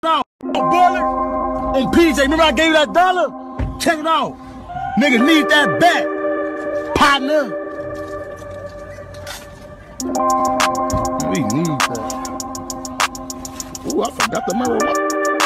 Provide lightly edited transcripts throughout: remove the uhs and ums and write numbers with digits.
out. Baller on PJ. Remember I gave you that dollar? Check it out. Niggas need that back. Partner. We need that. Ooh, I forgot the marijuana.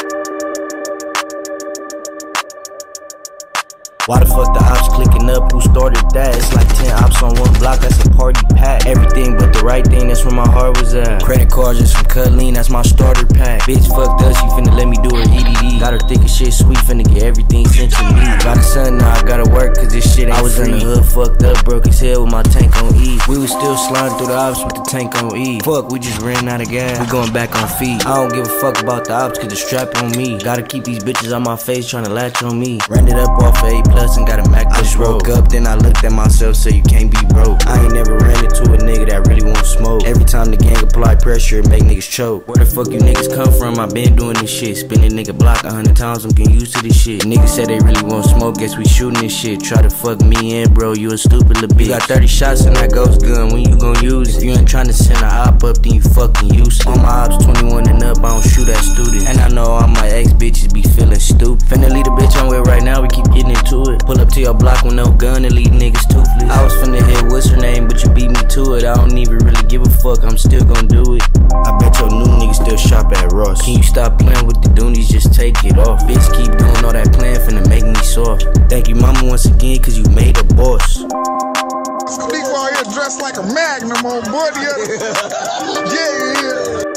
Why the fuck the ops clicking up? Who started that? It's like 10 ops on one block, that's a party pack. Everything but the right thing, that's where my heart was at. Credit cards and some Cutlean, that's my starter pack. Bitch fucked up, she finna let me do her EDD. Got her thick as shit, sweet, finna get everything sent to me. Got a son, now I gotta work, cause this shit ain't I was free. In the hood, fucked up, broke his head with my tank on E. We was still sliding through the ops with the tank on E. Fuck, we just ran out of gas, we going back on feet. I don't give a fuck about the ops, cause the strap on me. Gotta keep these bitches on my face, tryna latch on me. Ran it up off of A+ and got a Mac. I just woke up, then I looked at myself, so you can't be broke. I ain't never ran into a nigga that really won't smoke. Every time the gang apply pressure, it make niggas choke. Where the fuck you niggas come from? I been doing this shit. Spin a nigga block 100 times, I'm getting used to this shit. Niggas said they really won't smoke, guess we shooting this shit. Try to fuck me in, bro, you a stupid little bitch. You got 30 shots in that ghost gun, when you gon' use it? If you ain't tryna send a op up, then you fucking useless. All my ops 21 and up, I don't shoot at students. And I know all my ex-bitches be feeling stupid. Finna leave the bitch I'm with right now, we keep getting into it. Pull up to your block with no gun and leave niggas toothless. I was finna hit what's her name, but you beat me to it. I don't even really give a fuck, I'm still gon' do it. I bet your new niggas still shop at Ross. Can you stop playing with the Doonies, just take it off. Bitch keep doing all that playing, finna make me soft. Thank you mama once again, cause you made a boss. People out here dressed like a Magnum on board. Yeah.